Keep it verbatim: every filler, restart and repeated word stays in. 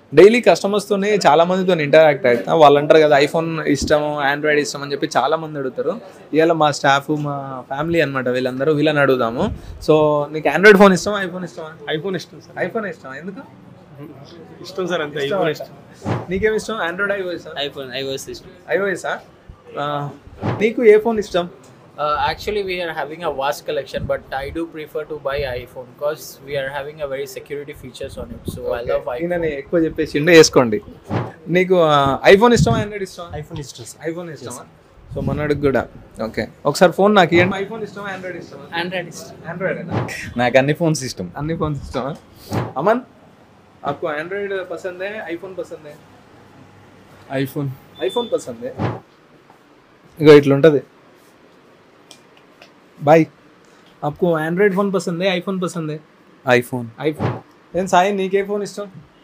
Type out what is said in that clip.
Daily కస్టమర్స్తోనే చాలా మందితో interact అవుతా. వాళ్ళు అంటారు కదా ఐఫోన్ ఇష్టం, ఆండ్రాయిడ్ ఇష్టం అని చెప్పి చాలా మంది అడుగుతారు. ఇవాళ మా స్టాఫ్, మా ఫ్యామిలీ అనమాట వీళ్ళందరూ, వీళ్ళని అడుగుదాము. సో నీకు ఆండ్రాయిడ్ ఫోన్ ఇష్టమా, ఐఫోన్ ఇష్టమా? ఐఫోన్ ఇష్టం సార్. ఐఫోన్ ఇష్టమా? ఎందుకు ఇష్టం సార్? అంతే, ఐఫోన్ ఇష్టం. నీకేమి ఇష్టం, Android iOS? iPhone, iOS system. ఐఓఎసా? నీకు ఏ ఫోన్ ఇష్టం? Uh, actually, we are having a vast collection, but I do prefer to buy iPhone because we are having a very security features on it. So I love iPhone. నేను ఎక్కువ చెప్పేసి వేసుకోండి. నీకు iPhone ఇష్టమా, Android ఇష్టమా? IPhone ఇష్టం sir. IPhone ఇష్టమా? So మనడికి కూడా ఓకే. ఒకసారి ఫోన్ నాకు ఇవ్వండి. ఐఫోన్ ఇష్టమా, ఆండ్రాయిడ్ ఇష్టమా? Android is. ఆండ్రాయిడ్. నాకు అన్ని ఫోన్స్ ఇష్టం. అన్ని ఫోన్స్ ఇష్టమా? అమన్, आपको एंड्रॉइड पसंद है, आईफोन पसंद है? ఐఫోన్. ఐఫోన్ పసంద్ है. ఇగో ఇట్లుంటది. బాయ్, आपको एंड्रॉइड फोन पसंद है, आईफोन पसंद है? ఐఫోన్. आईफोन. నేను సాయి, నీకే ఫోన్ ఇష్టం?